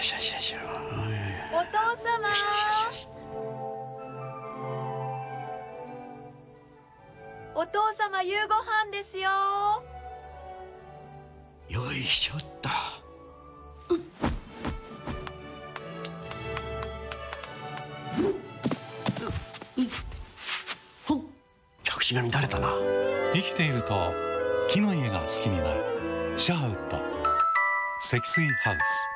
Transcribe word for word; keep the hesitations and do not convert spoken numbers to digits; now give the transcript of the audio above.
しよしよしよし。 お父様。お父様夕ご飯ですよ。 よいしょっと。着地が乱れたな。 生きていると木の家が好きになる。シャーウッド積水ハウス。